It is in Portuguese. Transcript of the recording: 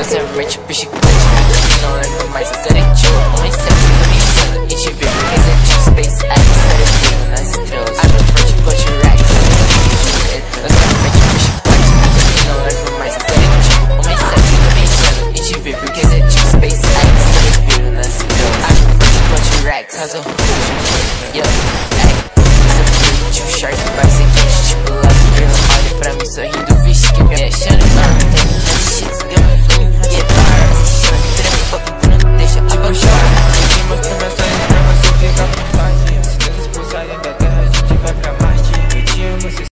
I'm rich, but she glitch. You know, like the mice, I got it.